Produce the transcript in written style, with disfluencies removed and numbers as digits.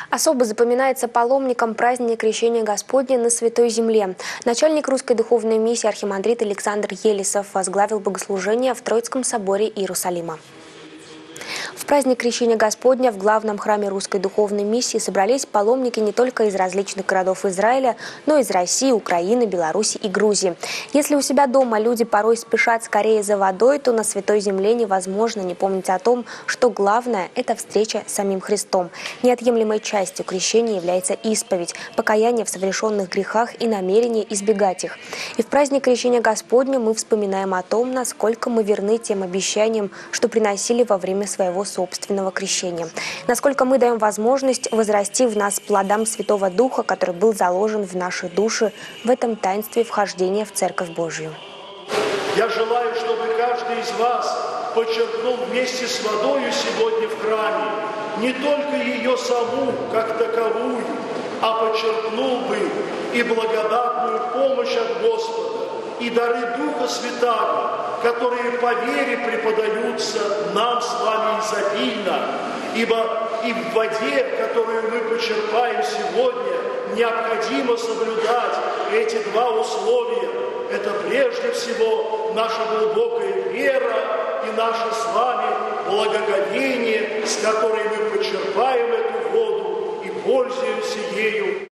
Особо запоминается паломникам праздник Крещения Господня на Святой Земле. Начальник Русской Духовной Миссии архимандрит Александр Елисов возглавил богослужение в Троицком соборе Иерусалима. В праздник Крещения Господня в главном храме Русской Духовной Миссии собрались паломники не только из различных городов Израиля, но и из России, Украины, Беларуси и Грузии. Если у себя дома люди порой спешат скорее за водой, то на Святой Земле невозможно не помнить о том, что главное – это встреча с самим Христом. Неотъемлемой частью крещения является исповедь, покаяние в совершенных грехах и намерение избегать их. И в праздник Крещения Господня мы вспоминаем о том, насколько мы верны тем обещаниям, что приносили во время своего собственного крещения. Насколько мы даем возможность возрасти в нас плодам Святого Духа, который был заложен в наши души в этом таинстве вхождения в Церковь Божию. Я желаю, чтобы каждый из вас почерпнул вместе с водою сегодня в храме не только ее саму, как таковую, а почерпнул бы и благодатную помощь от Господа, и дары Духа Святаго, которые по вере преподаются нам с вами изобильно, ибо и в воде, которую мы почерпаем сегодня, необходимо соблюдать эти два условия. Это прежде всего наша глубокая вера и наше с вами благоговение, с которой мы почерпаем эту воду и пользуемся ею.